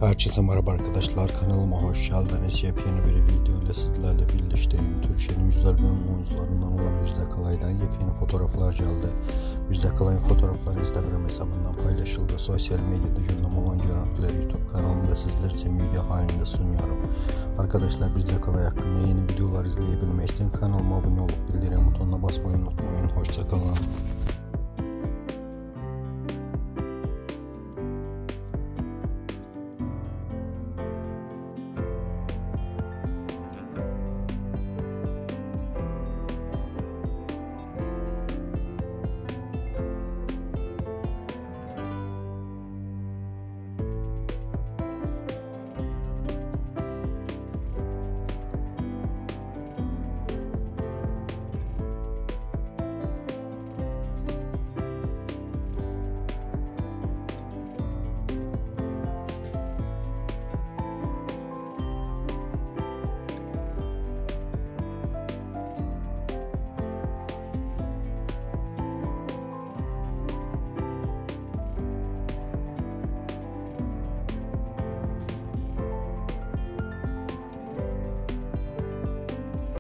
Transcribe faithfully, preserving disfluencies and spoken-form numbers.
Herkese merhaba arkadaşlar, kanalıma hoş geldiniz. Yepyeni bir video ile sizlerle birlikteyim. Türkiye'nin güzel bölüm oyuncularından olan Mirza Kalay'dan yepyeni fotoğraflar geldi. Mirza Kalay'ın fotoğrafları Instagram hesabından paylaşıldı. Sosyal medyada gündem olan görüntüleri YouTube kanalımda sizler için video halinde sunuyorum. Arkadaşlar, Mirza Kalay hakkında yeni videolar izleyebilmek için kanalıma abone olup bildirim butonuna basmayı unutmayın. Hoşça kalın.